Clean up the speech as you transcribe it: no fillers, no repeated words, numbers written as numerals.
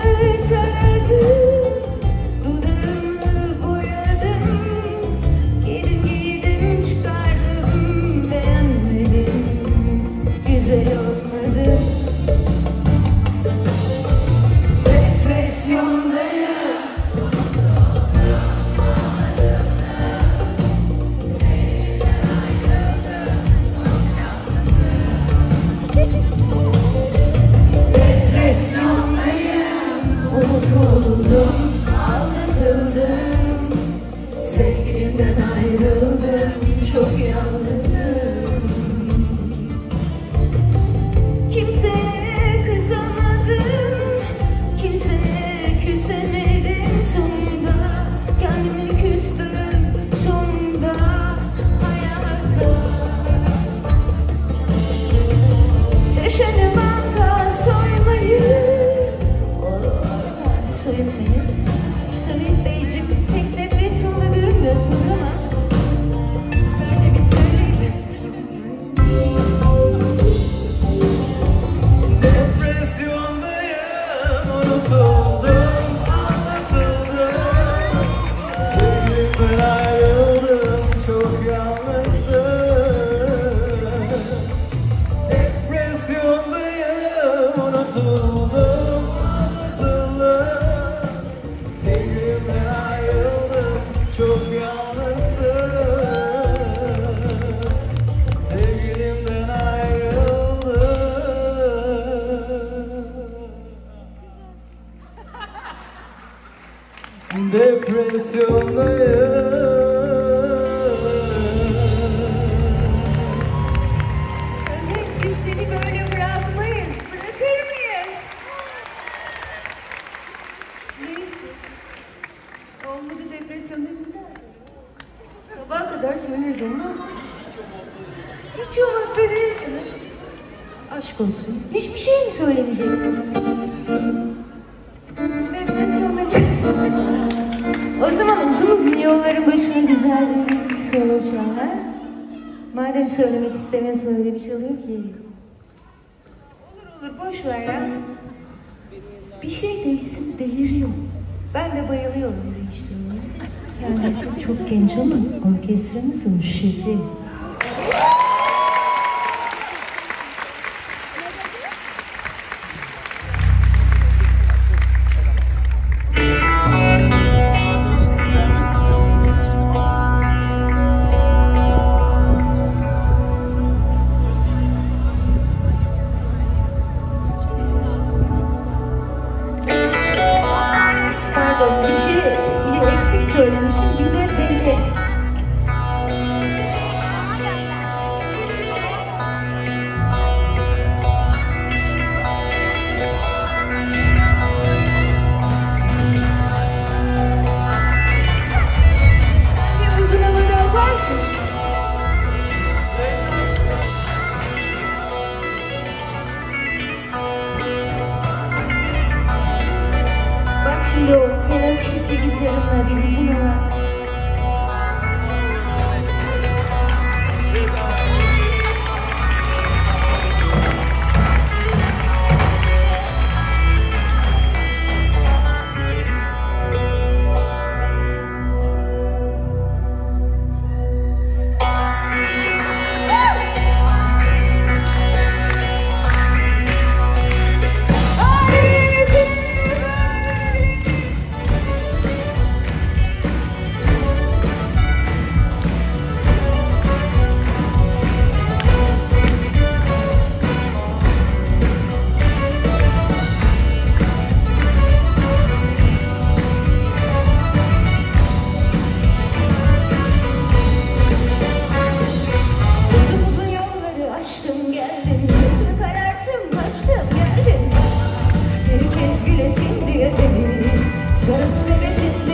taradım, dudağımı boyadım, giydim çıkardım, beğenmedim, güzel olmadı. Depresyondayım. Unutuldum, aldatıldım, sevgilimden ayrıldım, çok yalnızım. Kimseye kızamadım, kimseye küsemedim, sonunda kendime küstüm, sonunda hayata. Düşündüm banka soymayı, söylemeyin. Samet Beyciğim, pek depresyonda görünmüyorsunuz ama bence bir söyleydiniz. Depresyondayım, unutuldum, aldatıldım, sevgilimden ayrıldım, çok yalnızım. Depresyondayım, unutuldum, sevgilimden ayrıldım, çok yalnızım. Sevgilimden ayrıldım. Depresyondayım. Evet, biz seni böyle bırakmayız. Bırakır mıyız? Neresi? Olmadı depresyonda bir daha söyle. Sabaha kadar söyleriz onu. Hiç umutlu değilsin. Aşk olsun. Hiçbir şey mi söylemeyeceksin? Depresyonda o zaman uzun uzun yolların başına güzel bir solo çal, ha? Madem söylemek istemiyorsun, öyle bir çalıyor ki. Olur boş ver ya. Bir şey değişsin, deliriyor. Ben de bayılıyorum değiştirmeye. Kendisi çok genç ama orkestramızın şefi. Pardon, bir şey eksik söylemişim, bir de deli. Bir uzun havada atarsın. Bak şimdi o Hello Kitty gitarınla bir uzun hava. Herkes gülesin diye beni sarıp sevesin